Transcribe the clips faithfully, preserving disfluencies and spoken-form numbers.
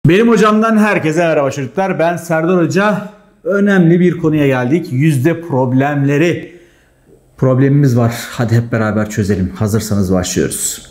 Benim hocamdan herkese merhaba çocuklar. Ben Serdar Hoca. Önemli bir konuya geldik. Yüzde problemleri. Problemimiz var. Hadi hep beraber çözelim. Hazırsanız başlıyoruz.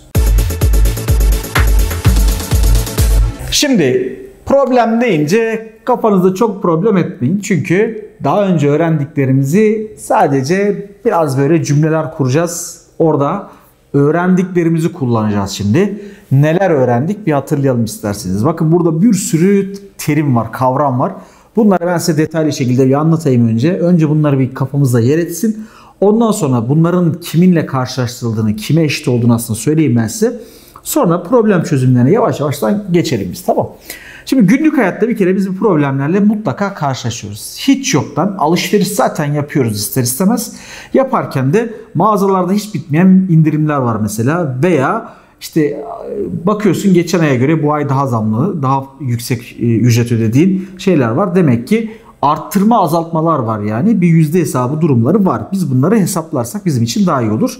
Şimdi problem deyince kafanızda çok problem etmeyin. Çünkü daha önce öğrendiklerimizi sadece biraz böyle cümleler kuracağız. Orada öğrendiklerimizi kullanacağız şimdi. Neler öğrendik bir hatırlayalım isterseniz. Bakın burada bir sürü terim var, kavram var. Bunları ben size detaylı şekilde bir anlatayım önce. Önce bunları bir kafamızda yer etsin. Ondan sonra bunların kiminle karşılaştırıldığını, kime eşit olduğunu aslında söyleyeyim ben size. Sonra problem çözümlerine yavaş yavaştan geçelim biz, tamam. Şimdi günlük hayatta bir kere biz bu problemlerle mutlaka karşılaşıyoruz. Hiç yoktan alışveriş zaten yapıyoruz ister istemez. Yaparken de mağazalarda hiç bitmeyen indirimler var mesela veya işte bakıyorsun geçen aya göre bu ay daha zamlı, daha yüksek ücret ödediğin şeyler var. Demek ki arttırma azaltmalar var, yani bir yüzde hesabı durumları var. Biz bunları hesaplarsak bizim için daha iyi olur.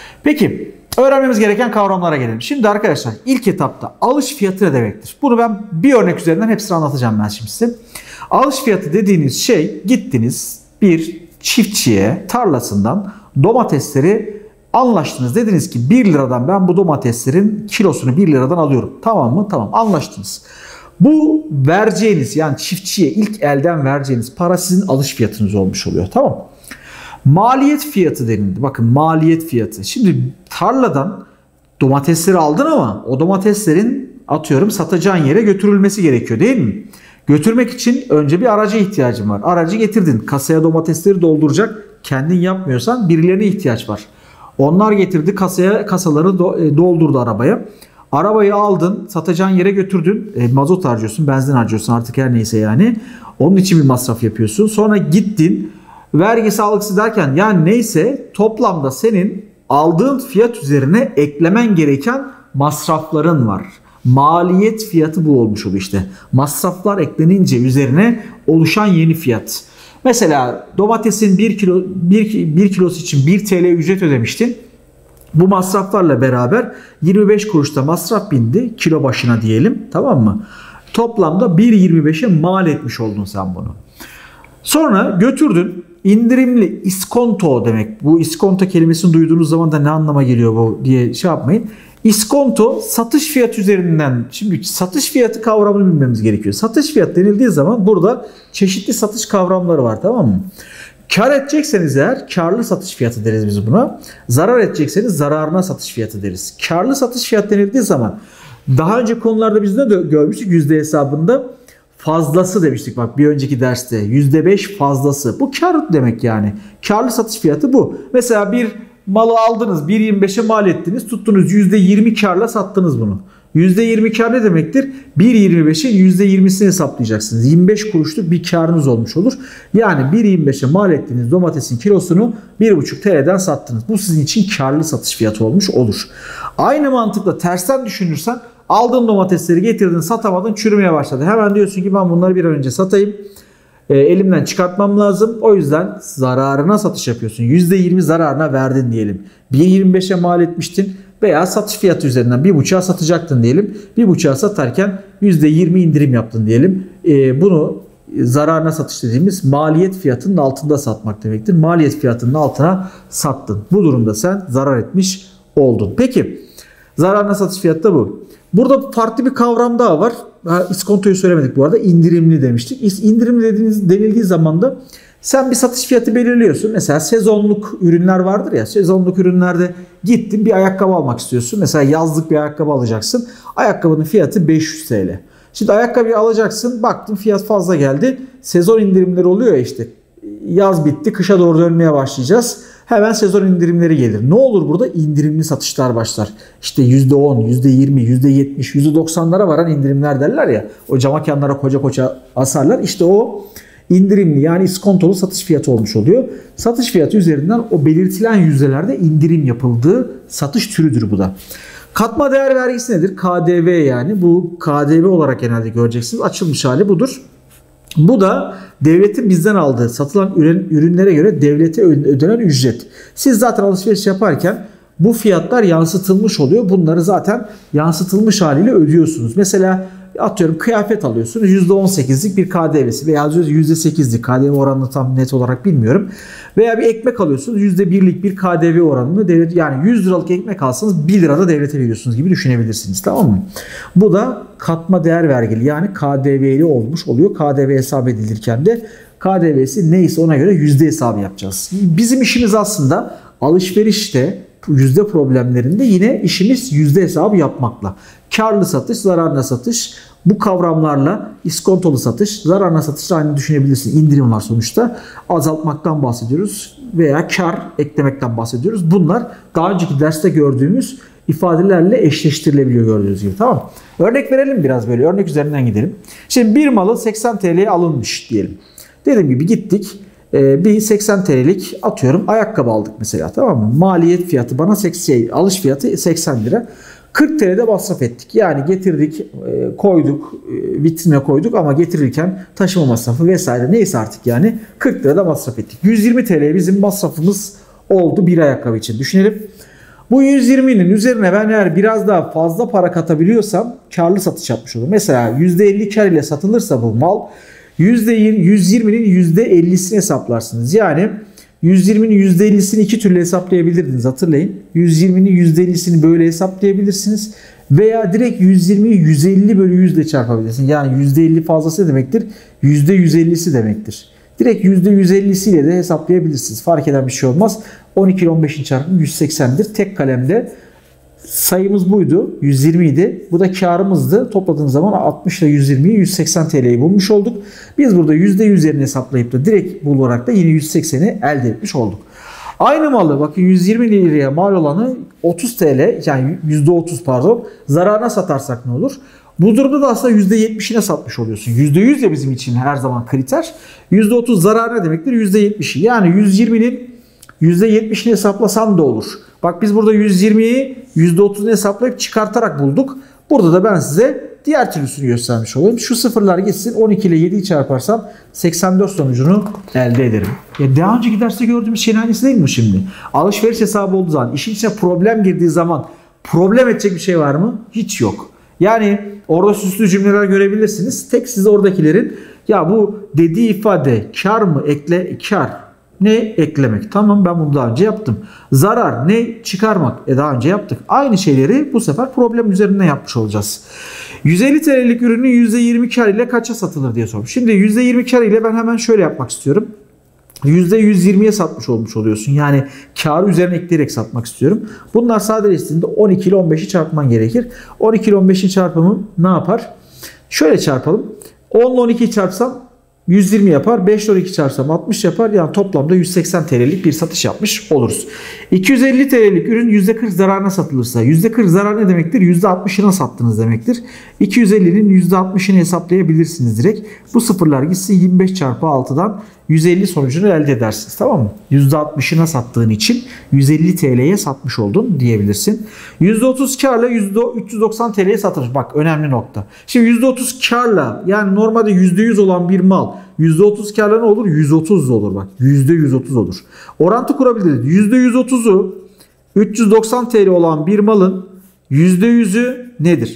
Peki öğrenmemiz gereken kavramlara gelelim. Şimdi arkadaşlar ilk etapta alış fiyatı ne demektir? Bunu ben bir örnek üzerinden hepsini anlatacağım ben şimdi size. Alış fiyatı dediğiniz şey, gittiniz bir çiftçiye tarlasından domatesleri anlaştınız. Dediniz ki bir liradan ben bu domateslerin kilosunu bir liradan alıyorum. Tamam mı? Tamam, anlaştınız. Bu vereceğiniz, yani çiftçiye ilk elden vereceğiniz para sizin alış fiyatınız olmuş oluyor. Tamam mı? Maliyet fiyatı denildi. Bakın maliyet fiyatı. Şimdi tarladan domatesleri aldın ama o domateslerin atıyorum satacağın yere götürülmesi gerekiyor değil mi? Götürmek için önce bir araca ihtiyacın var. Aracı getirdin. Kasaya domatesleri dolduracak. Kendin yapmıyorsan birilerine ihtiyaç var. Onlar getirdi kasaya, kasaları doldurdu arabaya. Arabayı aldın, satacağın yere götürdün. E, mazot harcıyorsun, benzin harcıyorsun, artık her neyse yani. Onun için bir masraf yapıyorsun. Sonra gittin. Vergisi algısı derken yani neyse toplamda senin aldığın fiyat üzerine eklemen gereken masrafların var. Maliyet fiyatı bu olmuş oluyor işte. Masraflar eklenince üzerine oluşan yeni fiyat. Mesela domatesin bir kilo bir kilosu için bir TL ücret ödemiştin. Bu masraflarla beraber yirmi beş kuruşta masraf bindi kilo başına diyelim, tamam mı? Toplamda bir yirmi beşe mal etmiş oldun sen bunu. Sonra götürdün. İndirimli iskonto demek. Bu iskonto kelimesini duyduğunuz zaman da ne anlama geliyor bu diye şey yapmayın. İskonto satış fiyatı üzerinden, şimdi satış fiyatı kavramını bilmemiz gerekiyor. Satış fiyatı denildiği zaman burada çeşitli satış kavramları var, tamam mı? Kar edecekseniz eğer karlı satış fiyatı deriz biz buna. Zarar edecekseniz zararına satış fiyatı deriz. Karlı satış fiyatı denildiği zaman daha önce konularda biz de görmüştük yüzde hesabında. Fazlası demiştik bak bir önceki derste. yüzde beş fazlası. Bu kar demek yani. Karlı satış fiyatı bu. Mesela bir malı aldınız, bir yirmi beşe mal ettiniz. Tuttunuz yüzde yirmi karla sattınız bunu. yüzde yirmi kar ne demektir? bir yirmi beşin yüzde yirmisini hesaplayacaksınız. yirmi beş kuruşluk bir karınız olmuş olur. Yani bir yirmi beşe mal ettiğiniz domatesin kilosunu bir buçuk TL'den sattınız. Bu sizin için karlı satış fiyatı olmuş olur. Aynı mantıkla tersten düşünürsen aldığın domatesleri getirdin, satamadın, çürümeye başladı. Hemen diyorsun ki ben bunları bir an önce satayım. E, elimden çıkartmam lazım. O yüzden zararına satış yapıyorsun. yüzde yirmi zararına verdin diyelim. bir yirmi beşe mal etmiştin veya satış fiyatı üzerinden bir buçuğa satacaktın diyelim. bir buçuğa satarken yüzde yirmi indirim yaptın diyelim. E, bunu zararına satış dediğimiz maliyet fiyatının altında satmak demektir. Maliyet fiyatının altına sattın. Bu durumda sen zarar etmiş oldun. Peki zararına satış fiyatı da bu. Burada farklı bir kavram daha var. Ha, iskontoyu söylemedik bu arada. İndirimli demiştik. İndirimli dediğiniz, denildiği zaman da sen bir satış fiyatı belirliyorsun. Mesela sezonluk ürünler vardır ya. Sezonluk ürünlerde gittin bir ayakkabı almak istiyorsun. Mesela yazlık bir ayakkabı alacaksın. Ayakkabının fiyatı beş yüz TL. Şimdi ayakkabıyı alacaksın. Baktın fiyat fazla geldi. Sezon indirimleri oluyor ya işte. Yaz bitti, kışa doğru dönmeye başlayacağız. Hemen sezon indirimleri gelir. Ne olur burada? İndirimli satışlar başlar. İşte yüzde on, yüzde yirmi, yüzde yetmiş, yüzde doksanlara varan indirimler derler ya. O camakanlara koca koca asarlar. İşte o indirimli, yani iskontolu satış fiyatı olmuş oluyor. Satış fiyatı üzerinden o belirtilen yüzdelerde indirim yapıldığı satış türüdür bu da. Katma değer vergisi nedir? K D V yani. Bu K D V olarak genelde göreceksiniz. Açılmış hali budur. Bu da devletin bizden aldığı satılan ürün, ürünlere göre devlete ödenen ücret. Siz zaten alışveriş yaparken bu fiyatlar yansıtılmış oluyor. Bunları zaten yansıtılmış haliyle ödüyorsunuz. Mesela atıyorum kıyafet alıyorsunuz. yüzde on sekizlik bir K D V'si veya yüzde sekizlik K D V oranını tam net olarak bilmiyorum. Veya bir ekmek alıyorsunuz. yüzde birlik bir K D V oranını devlet, yani yüz liralık ekmek alsanız bir lira da devlete veriyorsunuz gibi düşünebilirsiniz. Tamam mı? Bu da katma değer vergili, yani K D V'li olmuş oluyor. K D V hesap edilirken de K D V'si neyse ona göre yüzde hesabı yapacağız. Bizim işimiz aslında alışverişte yüzde problemlerinde yine işimiz yüzde hesabı yapmakla. Karlı satış, zararlı satış, bu kavramlarla iskontolu satış, zararlı satış aynı düşünebilirsin. İndirim var sonuçta. Azaltmaktan bahsediyoruz veya kar eklemekten bahsediyoruz. Bunlar daha önceki derste gördüğümüz ifadelerle eşleştirilebiliyor gördüğünüz gibi. Tamam. Örnek verelim biraz böyle. Örnek üzerinden gidelim. Şimdi bir malı seksen T L'ye alınmış diyelim. Dediğim gibi gittik. Bir seksen T L'lik atıyorum ayakkabı aldık mesela, tamam mı? Maliyet fiyatı bana seksen, alış fiyatı seksen lira. kırk T L'de masraf ettik. Yani getirdik, koyduk, vitrine koyduk ama getirirken taşıma masrafı vesaire neyse artık yani kırk lirada masraf ettik. yüz yirmi T L bizim masrafımız oldu bir ayakkabı için. Düşünelim. Bu yüz yirminin üzerine ben eğer biraz daha fazla para katabiliyorsam karlı satış yapmış olurum. Mesela yüzde elli kar ile satılırsa bu mal, yüz yirminin yüzde ellisini hesaplarsınız. Yani yüz yirminin yüzde ellisini iki türlü hesaplayabilirdiniz, hatırlayın. yüz yirminin yüzde ellisini böyle hesaplayabilirsiniz. Veya direkt yüz yirmiyi yüz elli bölü yüz ile çarpabilirsiniz. Yani yüzde elli fazlası demektir, yüzde yüz ellisi demektir. Direkt yüzde yüz ellisiyle de hesaplayabilirsiniz. Fark eden bir şey olmaz. on iki ile on beşin çarpımı yüz seksendir. Tek kalemde sayımız buydu. yüz yirmi idi. Bu da karımızdı. Topladığınız zaman altmış ile yüz yirmiyi yüz seksen T L'yi bulmuş olduk. Biz burada yüzde yüzlerini hesaplayıp da direkt bularak da yine yüz sekseni elde etmiş olduk. Aynı malı bakın yüz yirmi liraya mal olanı otuz T L, yani yüzde otuz pardon, zararına satarsak ne olur? Bu durumda da aslında yüzde yetmişine satmış oluyorsun. yüzde yüz de bizim için her zaman kriter. yüzde otuz zarar ne demektir? yüzde yetmişi. Yani yüz yirminin yüzde yetmişini hesaplasan da olur. Bak biz burada yüz yirmiyi yüzde otuzunu hesaplayıp çıkartarak bulduk. Burada da ben size diğer türlüsünü göstermiş olayım. Şu sıfırlar gitsin, on iki ile yediyi çarparsam seksen dört sonucunu elde ederim. Ya daha önceki derste gördüğümüz şeyin aynısı değil mi şimdi? Alışveriş hesabı olduğu zaman, işin içine problem girdiği zaman problem edecek bir şey var mı? Hiç yok. Yani orada süslü cümleler görebilirsiniz. Tek size oradakilerin ya bu dediği ifade kar mı? Ekle, kar. Ne? Eklemek. Tamam, ben bunu daha önce yaptım. Zarar ne? Çıkarmak. E daha önce yaptık. Aynı şeyleri bu sefer problem üzerinden yapmış olacağız. yüz elli T L'lik ürünü yüzde yirmi kar ile kaça satılır diye sormuş. Şimdi yüzde yirmi kar ile ben hemen şöyle yapmak istiyorum. yüzde yüz yirmiye satmış olmuş oluyorsun. Yani karı üzerine ekleyerek satmak istiyorum. Bunlar sadeleştiğinde on iki ile on beşi çarpman gerekir. on iki ile on beşin çarpımı ne yapar? Şöyle çarpalım. on ile on ikiyi çarpsam yüz yirmi yapar. beş ile on iki çarpsam altmış yapar. Yani toplamda yüz seksen T L'lik bir satış yapmış oluruz. iki yüz elli T L'lik ürün yüzde kırk zararına satılırsa, yüzde kırk zarar ne demektir? yüzde altmışına sattınız demektir. iki yüz ellinin yüzde altmışını hesaplayabilirsiniz direkt. Bu sıfırlar gitsin, yirmi beş çarpı altıdan yüz elli sonucunu elde edersiniz. Tamam mı? yüzde altmışına sattığın için yüz elli T L'ye satmış oldun diyebilirsin. yüzde otuz karla yüzde üç yüz doksan T L'ye satılır. Bak önemli nokta. Şimdi yüzde otuz karla, yani normalde yüzde yüz olan bir mal yüzde otuz karla ne olur? yüz otuz olur bak. yüzde yüz otuz olur. Orantı kurabiliriz. yüzde yüz otuzu üç yüz doksan T L olan bir malın yüzde yüzü nedir?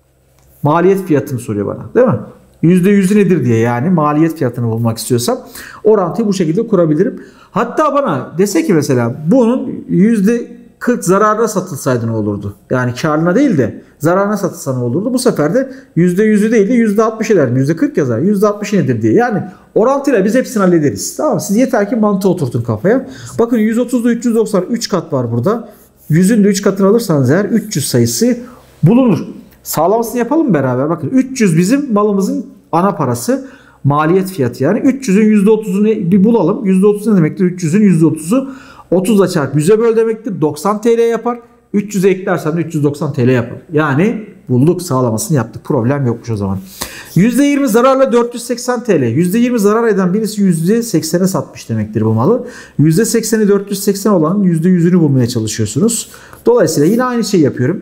Maliyet fiyatını soruyor bana, değil mi? yüzde yüzü nedir diye, yani maliyet fiyatını bulmak istiyorsam orantıyı bu şekilde kurabilirim. Hatta bana dese ki mesela bunun yüzde kırk zararına satılsaydı ne olurdu? Yani karına değil de zararına satılsa ne olurdu? Bu sefer de yüzde yüzü değil de yüzde altmış ederim. yüzde kırk yazar. yüzde altmış nedir diye. Yani orantıyla biz hepsini hallederiz. Tamam mı? Siz yeter ki mantığı oturtun kafaya. Bakın yüz otuzda üç yüz doksan üç kat var burada. yüzün de üç katını alırsanız eğer üç yüz sayısı bulunur. Sağlamasını yapalım beraber. Bakın üç yüz bizim malımızın ana parası. Maliyet fiyatı yani. üç yüzün yüzde otuzunu bir bulalım. yüzde otuz ne demektir? üç yüzün yüzde otuzu otuzla çarp yüze böl demektir. doksan T L yapar. üç yüze eklersen de üç yüz doksan T L yapar. Yani bulduk, sağlamasını yaptık. Problem yokmuş o zaman. yüzde yirmi zararla dört yüz seksen T L. yüzde yirmi zarar eden birisi yüzde seksene satmış demektir bu malı. yüzde sekseni dört yüz seksen olanın yüzde yüzünü bulmaya çalışıyorsunuz. Dolayısıyla yine aynı şeyi yapıyorum.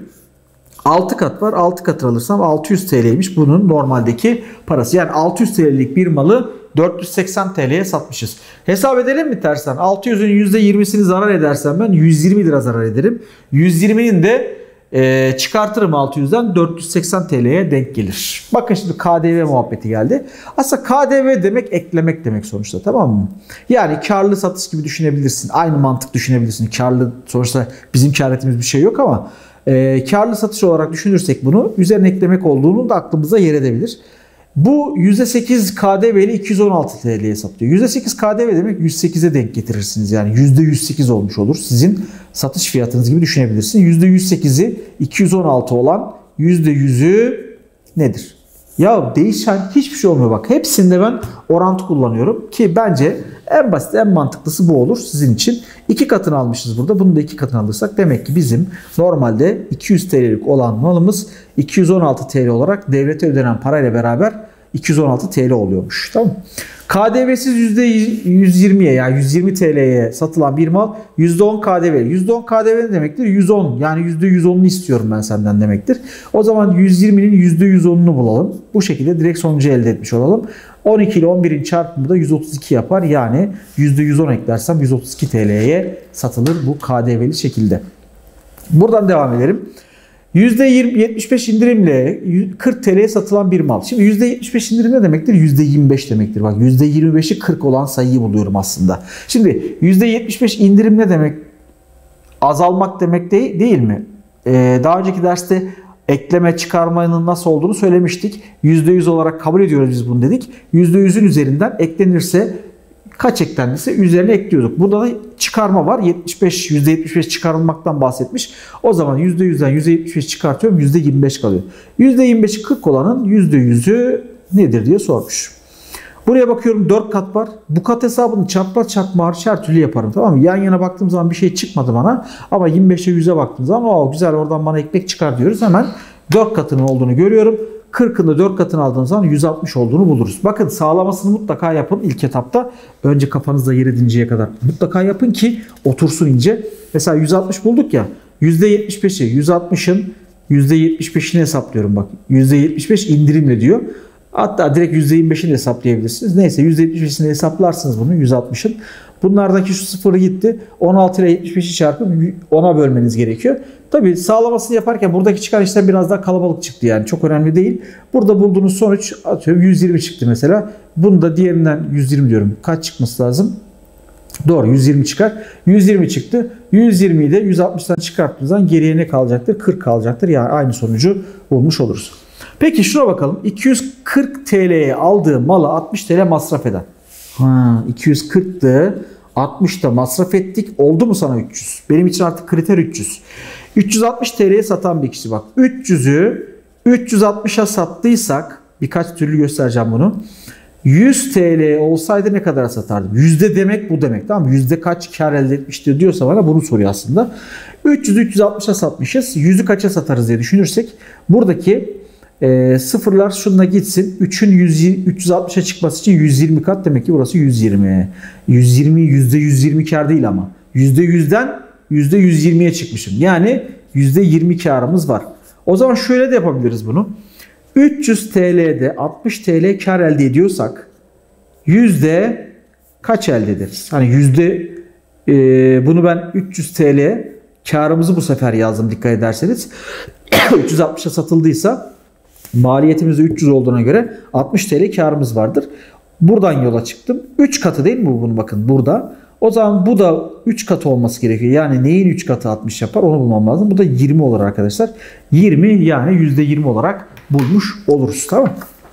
altı kat var. altı katını alırsam altı yüz T L'ymiş bunun normaldeki parası. Yani altı yüz T L'lik bir malı dört yüz seksen T L'ye satmışız. Hesap edelim mi tersten? altı yüzün yüzde yirmisini zarar edersem ben yüz yirmi lira zarar ederim. yüz yirminin de e, çıkartırım altı yüzden dört yüz seksen T L'ye denk gelir. Bakın şimdi K D V muhabbeti geldi. Aslında K D V demek eklemek demek sonuçta, tamam mı? Yani karlı satış gibi düşünebilirsin. Aynı mantık düşünebilirsin. Karlı sonuçta bizim kar ettiğimiz bir şey yok ama e, karlı satış olarak düşünürsek bunu üzerine eklemek olduğunu da aklımıza yer edebilir. Bu yüzde sekiz K D V ile iki yüz on altı T L'ye satılıyor. yüzde sekiz K D V demek yüz sekize denk getirirsiniz. Yani yüzde yüz sekiz olmuş olur. Sizin satış fiyatınız gibi düşünebilirsiniz. yüzde yüz sekizi iki yüz on altı olan yüzde yüzü nedir? Ya değişen hiçbir şey olmuyor bak. Hepsinde ben orantı kullanıyorum ki bence en basit en mantıklısı bu olur sizin için. İki katını almışız burada. Bunu da iki katını alırsak demek ki bizim normalde iki yüz T L'lik olan malımız iki yüz on altı T L olarak devlete ödenen parayla beraber iki yüz on altı T L oluyormuş. Tamam. K D V'siz yüzde yüz yirmiye yani yüz yirmi T L'ye satılan bir mal yüzde on K D V. yüzde on K D V ne demektir? yüz on yani yüzde yüz onunu istiyorum ben senden demektir. O zaman yüz yirminin yüzde yüz onunu bulalım. Bu şekilde direkt sonucu elde etmiş olalım. on iki ile on birin çarpımı da yüz otuz iki yapar. Yani yüzde yüz on eklersem yüz otuz iki T L'ye satılır bu K D V'li şekilde. Buradan devam edelim. yüzde yetmiş beş indirimle kırk T L'ye satılan bir mal. Şimdi yüzde yetmiş beş indirim ne demektir? yüzde yirmi beş demektir. Bak yüzde yirmi beşi kırk olan sayıyı buluyorum aslında. Şimdi yüzde yetmiş beş indirim ne demek? Azalmak demek değil, değil mi? Ee, daha önceki derste ekleme çıkarmanın nasıl olduğunu söylemiştik. yüzde yüz olarak kabul ediyoruz biz bunu dedik. yüzde yüzün üzerinden eklenirse kaç eklendiyse üzerine ekliyorduk. Burada da çıkarma var. yetmiş beş, yüzde yetmiş beş çıkarılmaktan bahsetmiş. O zaman yüzde yüzden yüzde yetmiş beş çıkartıyorum. yüzde yirmi beş kalıyor. yüzde yirmi beşi kırk olanın yüzde yüzü nedir diye sormuş. Buraya bakıyorum dört kat var. Bu kat hesabını çarpma çarpma hariç her türlü yaparım. Tamam mı? Yan yana baktığım zaman bir şey çıkmadı bana. Ama yirmi beşe yüze baktığım zaman o güzel oradan bana ekmek çıkar diyoruz. Hemen dört katının olduğunu görüyorum. kırkın da dört katını aldığınız zaman yüz altmış olduğunu buluruz. Bakın sağlamasını mutlaka yapın ilk etapta. Önce kafanızda yer edinceye kadar mutlaka yapın ki otursun ince. Mesela yüz altmış bulduk ya. yüzde yetmiş beşi yüz altmışın yüzde yetmiş beşini hesaplıyorum bak. yüzde yetmiş beş indirimle diyor. Hatta direkt yüzde yirmi beşini hesaplayabilirsiniz. Neyse yüzde yetmiş beşini hesaplarsınız bunu yüz altmışın. Bunlardaki şu sıfırı gitti. on altı ile yetmiş beşi çarpıp ona bölmeniz gerekiyor. Tabii sağlamasını yaparken buradaki çıkan işlem biraz daha kalabalık çıktı yani. Çok önemli değil. Burada bulduğunuz sonuç atıyorum yüz yirmi çıktı mesela. Bunu da diğerinden yüz yirmi diyorum. Kaç çıkması lazım? Doğru yüz yirmi çıkar. yüz yirmi çıktı. yüz yirmiyi de yüz altmıştan çıkarttığınız zaman geriye ne kalacaktır? kırk kalacaktır. Yani aynı sonucu bulmuş oluruz. Peki şuna bakalım. iki yüz kırk T L'ye aldığı malı altmış T L masraf eden. Ha, iki yüz kırktı. altmışta masraf ettik. Oldu mu sana üç yüz? Benim için artık kriter üç yüz. üç yüz altmış T L'ye satan bir kişi bak. üç yüzü üç yüz altmışa sattıysak birkaç türlü göstereceğim bunu. yüz T L olsaydı ne kadar satardım? Yüzde demek bu demek. Tamam mı? Yüzde kaç kar elde etmiştir diyorsa bana bunu soruyor aslında. üç yüz üç yüz altmışa satmışız. Yüzü kaça satarız diye düşünürsek buradaki e, sıfırlar şununla gitsin. üçün üç yüz altmışa çıkması için yüz yirmi kat demek ki burası yüz yirmi. yüz yirmi yüzde yüz yirmi kar değil ama. yüzde yüzden yüzde yüz yirmiye çıkmışım. Yani yüzde yirmi karımız var. O zaman şöyle de yapabiliriz bunu. üç yüz T L'de altmış T L kar elde ediyorsak yüzde kaç elde ederiz? Hani yüzde e, bunu ben üç yüz T L karımızı bu sefer yazdım dikkat ederseniz. üç yüz altmışa satıldıysa maliyetimiz de üç yüz olduğuna göre altmış T L karımız vardır. Buradan yola çıktım. üç katı değil mi bu bunu bakın burada. O zaman bu da üç katı olması gerekiyor. Yani neyin üç katı altmış yapar onu bulmam lazım. Bu da yirmi olur arkadaşlar. yirmi yani yüzde yirmi olarak bulmuş oluruz. Tamam.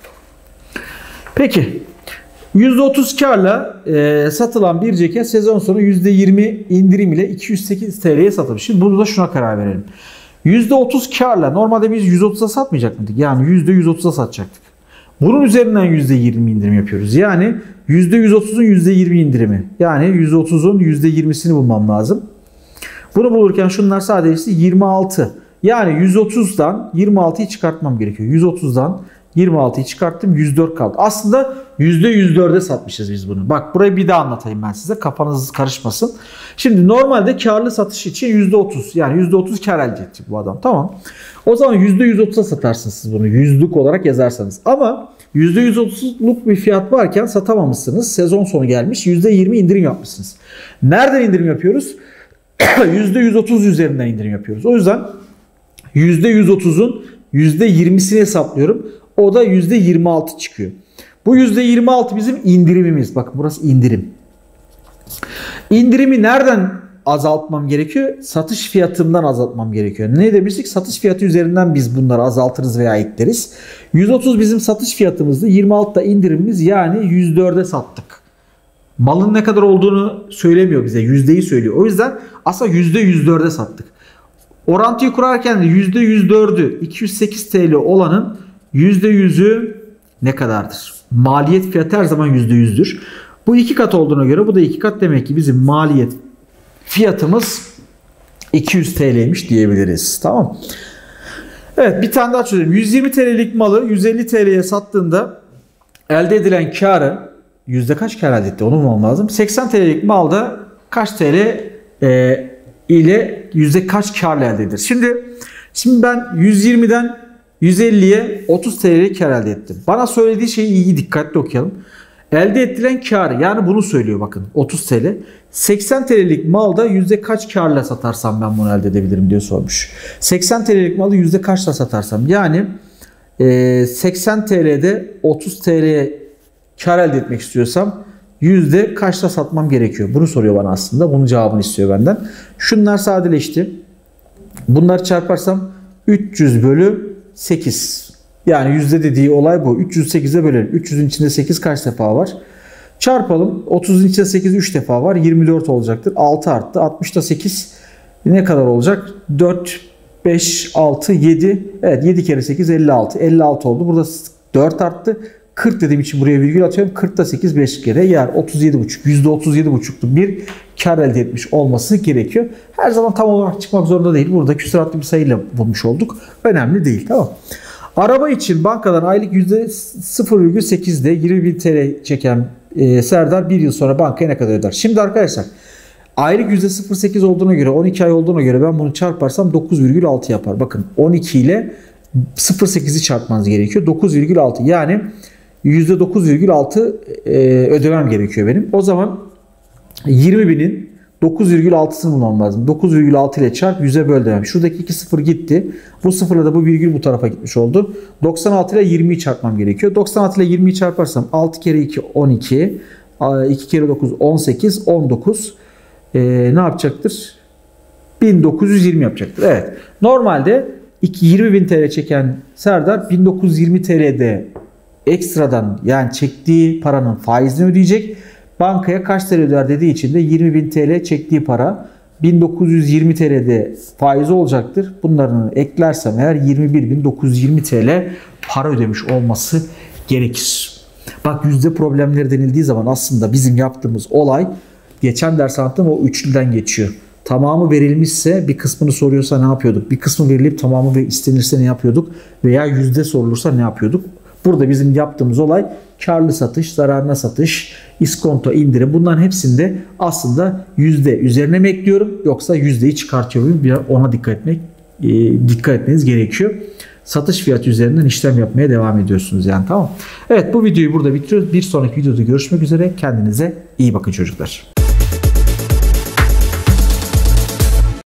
Peki. yüzde otuz karla e, satılan bir ceket sezon sonu yüzde yirmi indirim ile iki yüz sekiz T L'ye satılmış. Şimdi bunu da şuna karar verelim. yüzde otuz karla normalde biz yüz otuza satmayacak mıydık? Yani yüzde yüz otuza satacaktık. Bunun üzerinden yüzde yirmi indirim yapıyoruz. Yani yüzde yüz otuzun yüzde yirmi indirimi. Yani yüzde otuzun yüzde yirmisini bulmam lazım. Bunu bulurken şunlar sadece yirmi altı. Yani yüz otuzdan yirmi altıyı çıkartmam gerekiyor. yüz otuzdan yirmi altıyı çıkarttım. yüz dört kaldı. Aslında yüzde yüz dörde satmışız biz bunu. Bak burayı bir daha anlatayım ben size. Kafanız karışmasın. Şimdi normalde karlı satış için yüzde otuz. Yani yüzde otuz kar elde edecek bu adam. Tamam. O zaman yüzde yüz otuza satarsınız siz bunu. Yüzlük olarak yazarsanız. Ama yüzde yüz otuzluk bir fiyat varken satamamışsınız. Sezon sonu gelmiş. yüzde yirmi indirim yapmışsınız. Nereden indirim yapıyoruz? yüzde yüz otuz üzerinden indirim yapıyoruz. O yüzden yüzde yüz otuzun yüzde yirmisini hesaplıyorum. O da yüzde yirmi altı çıkıyor. Bu yüzde yirmi altı bizim indirimimiz. Bakın burası indirim. İndirimi nereden azaltmam gerekiyor? Satış fiyatından azaltmam gerekiyor. Ne demiştik? Satış fiyatı üzerinden biz bunları azaltırız veya ekleriz. yüz otuz bizim satış fiyatımızdı. yirmi altı da indirimimiz, yani yüz dörde sattık. Malın ne kadar olduğunu söylemiyor bize. Yüzdeyi söylüyor. O yüzden aslında yüzde yüz dörde sattık. Orantıyı kurarken de yüzde yüz dördü iki yüz sekiz TL olanın yüzde yüzü ne kadardır? Maliyet fiyatı her zaman yüzde yüzdür. Bu iki kat olduğuna göre bu da iki kat, demek ki bizim maliyet fiyatımız iki yüz TL'ymiş diyebiliriz. Tamam. Evet, bir tane daha çözelim. yüz yirmi TL'lik malı yüz elli TL'ye sattığında elde edilen karı yüzde kaç kar elde etti? Onu bulmam lazım. seksen TL'lik malda kaç T L e, ile yüzde kaç karla elde edilir? Şimdi şimdi ben yüz yirmiden yüz elliye otuz TL'lik kar elde ettim. Bana söylediği şeyi iyi dikkatli okuyalım. Elde edilen kar, yani bunu söylüyor bakın, otuz TL. seksen TL'lik malda yüzde kaç karla satarsam ben bunu elde edebilirim diye sormuş. seksen TL'lik malı yüzde kaçla satarsam, yani e, seksen TL'de otuz TL'ye kar elde etmek istiyorsam yüzde kaçla satmam gerekiyor? Bunu soruyor bana aslında. Bunun cevabını istiyor benden. Şunlar sadeleşti. Bunları çarparsam üç yüz bölü sekiz. Yani yüzde dediği olay bu. üç yüz sekize bölelim. üç yüzün içinde sekiz kaç defa var? Çarpalım. otuzun içinde sekiz üç defa var. yirmi dört olacaktır. altı arttı. altmışta sekiz ne kadar olacak? dört, beş, altı, yedi. Evet, yedi kere sekiz elli altı. elli altı oldu. Burada dört arttı. kırk dediğim için buraya virgül atıyorum. kırkta sekiz beş kere yer otuz yedi buçuk. yüzde otuz yedi buçukluk bir kar elde etmiş olması gerekiyor. Her zaman tam olarak çıkmak zorunda değil. Burada küsuratlı bir sayıyla bulmuş olduk. Önemli değil. Tamam. Araba için bankadan aylık yüzde sıfır virgül sekizde yirmi bin TL çeken e, Serdar bir yıl sonra bankaya ne kadar öder? Şimdi arkadaşlar, aylık yüzde sıfır virgül sekiz olduğuna göre, on iki ay olduğuna göre ben bunu çarparsam dokuz virgül altı yapar. Bakın, on iki ile sıfır virgül sekizi çarpmanız gerekiyor. dokuz virgül altı, yani yüzde dokuz virgül altı e, ödemem gerekiyor benim. O zaman yirmi binin dokuz virgül altısını bulmam lazım. dokuz virgül altı ile çarp, yüze böl demem. Şuradaki iki sıfır gitti. Bu sıfırla da bu virgül bu tarafa gitmiş oldu. doksan altı ile yirmiyi çarpmam gerekiyor. doksan altı ile yirmiyi çarparsam altı kere iki on iki. iki kere dokuz on sekiz. on dokuz. Ee, ne yapacaktır? bin dokuz yüz yirmi yapacaktır. Evet. Normalde yirmi bin TL çeken Serdar bin dokuz yüz yirmi TL'de ekstradan, yani çektiği paranın faizini ödeyecek. Bankaya kaç T L öder dediği için de yirmi bin TL çektiği para bin dokuz yüz yirmi TL'de faizi olacaktır. Bunların eklersem eğer yirmi bir bin dokuz yüz yirmi TL para ödemiş olması gerekir. Bak, yüzde problemleri denildiği zaman aslında bizim yaptığımız olay, geçen ders anlattığım o üçlüden geçiyor. Tamamı verilmişse bir kısmını soruyorsa ne yapıyorduk? Bir kısmı verilip tamamı istenirse ne yapıyorduk? Veya yüzde sorulursa ne yapıyorduk? Burada bizim yaptığımız olay karlı satış, zararına satış, iskonto, indirim, bunların hepsinde aslında yüzde üzerine mi ekliyorum yoksa yüzdeyi çıkartıyor muyum? Bir ona dikkat etmek e, dikkat etmeniz gerekiyor. Satış fiyatı üzerinden işlem yapmaya devam ediyorsunuz yani, tamam. Evet, bu videoyu burada bitiriyoruz. Bir sonraki videoda görüşmek üzere. Kendinize iyi bakın çocuklar.